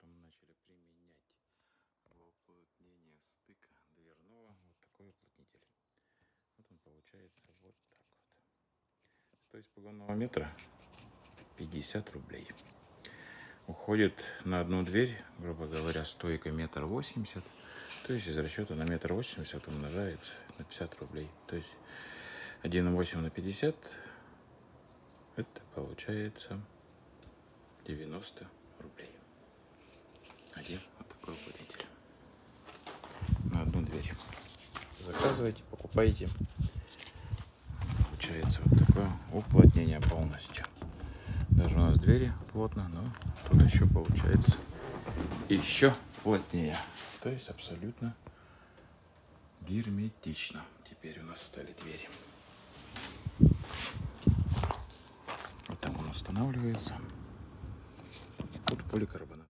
что мы начали применять в уплотнение стыка дверного вот такой уплотнитель. Вот он получается вот так вот. Стоимость погонного метра 50 рублей. Уходит на одну дверь, грубо говоря, стойка 1,80 м. То есть из расчета на 1,80 м умножается на 50 рублей. То есть 1,8 на 50 это получается 90 рублей. Один вот такой уплотнитель на одну дверь. Заказывайте, покупайте. Получается вот такое уплотнение полностью. Даже у нас двери плотно, но тут еще получается еще плотнее. То есть абсолютно герметично. Теперь у нас стали двери. Вот так он устанавливается. Тут поликарбонат.